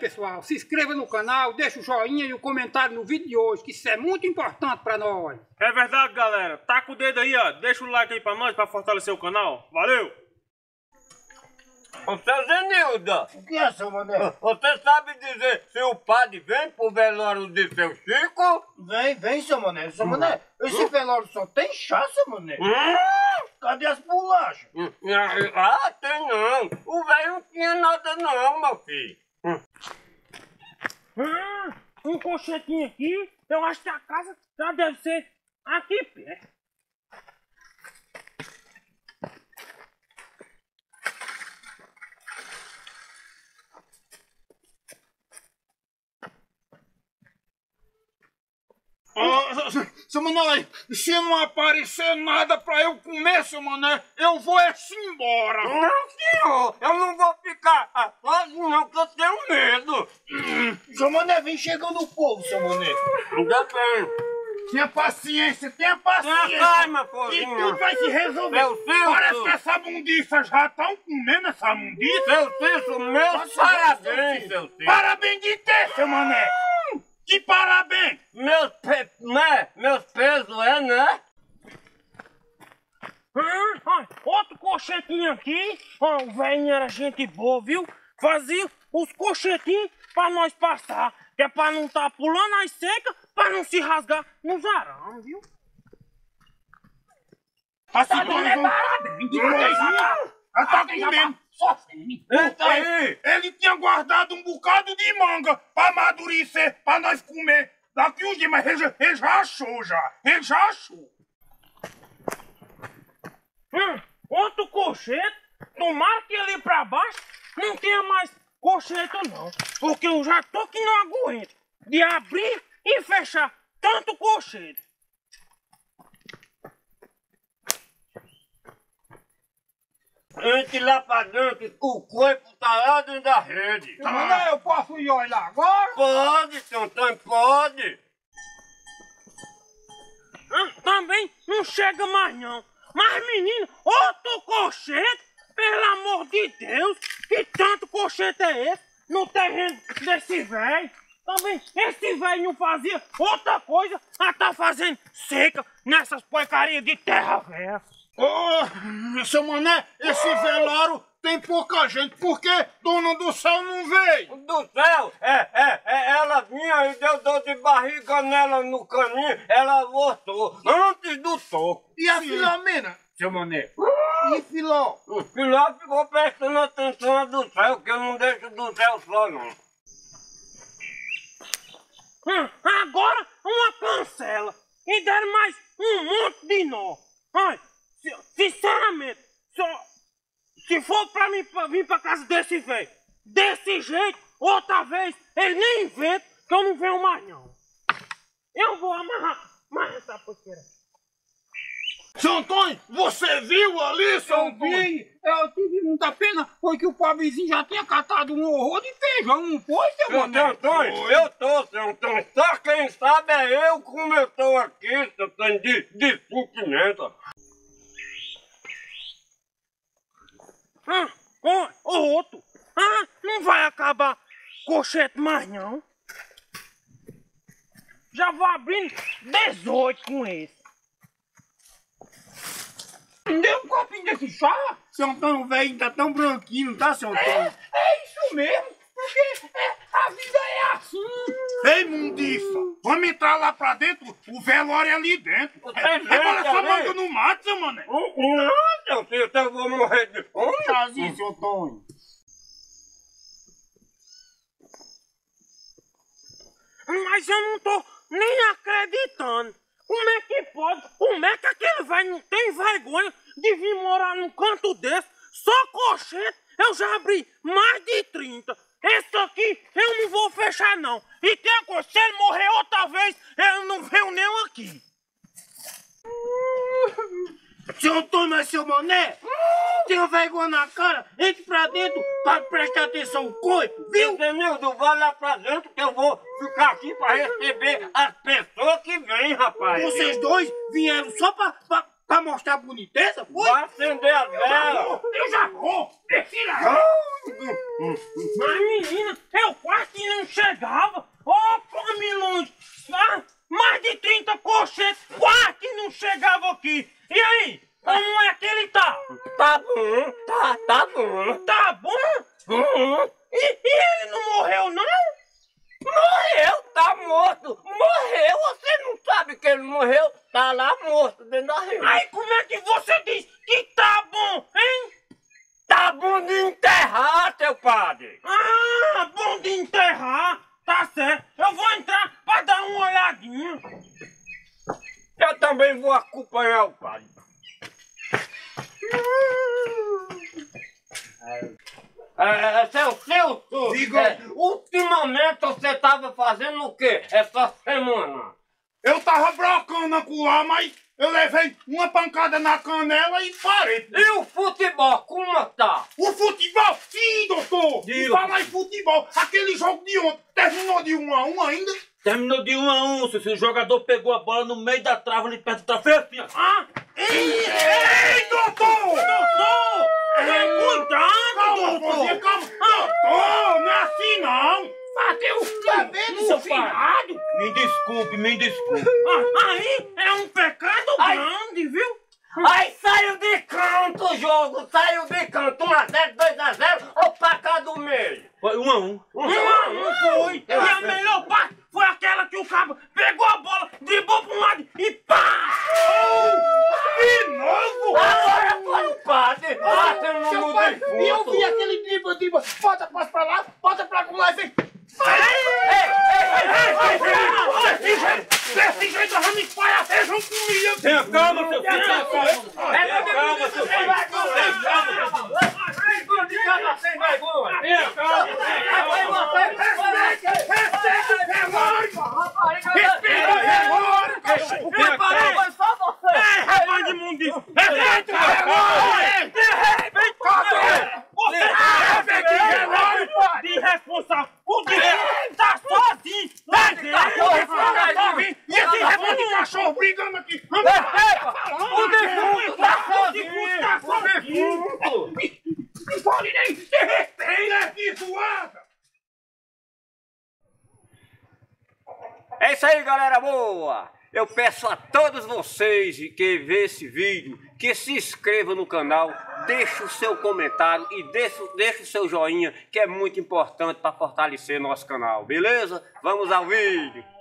pessoal, se inscreva no canal, deixa o joinha e o comentário no vídeo de hoje, que isso é muito importante pra nós. É verdade, galera. Taca o dedo aí, ó. Deixa o like aí pra nós, pra fortalecer o canal. Valeu! Ô, seu Zenilda, O que é, seu Mané? você sabe dizer se o padre vem pro velório de seu Chico? Vem, seu Mané. Seu Mané, esse velório só tem chá, seu Mané. Cadê as bolachas? Ah, tem não. O velho não tinha nada não, meu filho. Um colchetinho aqui. Eu acho que a casa já deve ser aqui perto. Seu Mané, se não aparecer nada pra eu comer, seu Mané, eu vou se embora. Não, senhor, eu não vou ficar sozinho não, que eu tenho medo. Seu Mané, vem chegando o povo, seu Mané. Ainda bem. Tenha paciência. Tenha calma, E povinho. tudo vai se resolver. Meu Deus. Parece que essa mundiça já estão comendo essa mundiça. Seu Cício, meus parabéns, seu Cício. Parabéns de quê, seu Mané? Que parabéns! Meus pesos né? Outro colchetinho aqui. O velhinho era gente boa, viu? Fazia os colchetinhos pra nós passar. Que é pra não tá pulando as secas, pra não se rasgar nos arame, viu? Assim, ela tá comendo. Eita aí! Ele tinha guardado um bocado de manga pra amadurecer, pra nós comer daqui uns dias, mas ele já achou já. Ele já achou. Outro colchete. Tomara que ali pra baixo não tenha mais colchete não. Porque eu já tô que não aguento de abrir e fechar tanto colchete. Entre lá pra dentro, o corpo tá lá dentro da rede. Mané, eu posso ir olhar agora? Pode, seu Antônio, pode. Também não chega mais não. Mas menino, outro colchete, pelo amor de Deus, que tanto colchete é esse no terreno desse velho? Também esse velho não fazia outra coisa a tá fazendo seca nessas porcarias de terra velha. Ô, seu Mané, esse velório tem pouca gente, por que Dona do Céu não veio? Do céu, ela vinha e deu dor de barriga nela no caminho, ela voltou antes do soco. E a Filomena, seu Mané? E Filó? O filho ficou prestando atenção do céu, que eu não deixo do céu só não. Agora uma cancela e deram mais um monte de nó. Ai, sinceramente, se for pra mim vir pra casa desse velho, desse jeito, outra vez, ele nem inventa que eu não venho mais não. Eu vou amarrar essa porqueira. Seu Antônio, você viu ali, seu Antônio? Eu tive muita pena, foi que o pobrezinho já tinha catado um horror de feijão, não foi, seu Mané? Seu Antônio, eu tô, seu Antônio, só quem sabe é eu como eu tô aqui, seu Antônio, de sentimento. O outro. Não vai acabar colchete mais não. Já vou abrindo 18 com esse. Me deu um copinho desse chá? Seu Antônio, velho, ainda tão branquinho, tá, seu Antônio? É isso mesmo, porque a vida é assim. Ei, mundiça, vamos entrar lá pra dentro? O velório é ali dentro. Agora essa ali. manga não mata, seu Mané. Não, seu filho, eu vou morrer de fome. Chazinho, seu Antônio. Mas eu não tô nem acreditando. Como é que pode? Como é que aquele velho não tem vergonha de vir morar num canto desse? Só colchete, eu já abri mais de 30. Esse aqui eu não vou fechar não. E tem a coisa, se ele morrer outra vez, eu não venho nem aqui. Seu Antônio, mas seu Mané, tenha vergonha na cara, entre pra dentro pra prestar atenção no corpo, viu? Entendeu? Vai lá pra dentro que eu vou ficar aqui pra receber as pessoas que vêm, rapaz. Vocês dois vieram só pra Pra mostrar a boniteza, foi? Vai acender a vela. Eu já vou! Defina! Mas menina, eu quase que não chegava. Ô, comilões, mais de 30 cochetes, quase que não chegava aqui. E aí, como é que ele tá? Tá bom, tá bom. Tá bom? E ele não morreu, não? Morreu, tá morto. Morreu, você não sabe que ele morreu? Tá lá morto dentro da rede. Aí como é que você diz que tá bom, hein? Tá bom de enterrar, teu padre. Ah, bom de enterrar. Tá certo, eu vou entrar pra dar uma olhadinha. Eu também vou acompanhar o padre. Seu Celso, Diga. Ultimamente você tava fazendo o quê essa semana? Eu tava brocando acolá, mas eu levei uma pancada na canela e parei. E o futebol, como tá? O futebol? Sim, doutor! Diga. E falar em futebol, aquele jogo de ontem terminou de 1 a 1 ainda? Terminou de 1 a 1, se o jogador pegou a bola no meio da trava ali perto da trave, assim, ó. Ah, Ei, doutor! doutor! Cuidado, Calma, doutor! você, calma! Doutor, não é assim não! Bateu o cabelo, seu filhado! Me desculpe. Aí é um pecado grande, viu? Aí saiu de canto o jogo, saiu de canto, 1 a 0, 2 a 0, ou pra cá do meio. Foi 1 a 1. 1 a 1 foi! E a melhor parte foi aquela que o cabo pegou a bola, driblou pra um lado e pá! De novo? Agora foi o padre, bateu no Seu pai, e eu vi defunto. aquele dribla, bota passo pra lá, bota pra lá e vem. Desse jeito, eu me espalhar, vocês vão comigo! Tenha calma, seu filho, tenha calma. É Calma, seu filho. Tenha calma. Tenha Rapaz de imundice! De irresponsável! O defunto tá sozinho! E esse rebanho de cachorro brigando aqui! O defunto tá sozinho! Não pode nem ter respeito aqui, suada! É isso aí, galera boa! Eu peço a todos vocês que vê esse vídeo que se inscrevam no canal, deixe o seu comentário e deixe o seu joinha, que é muito importante para fortalecer nosso canal, beleza? Vamos ao vídeo!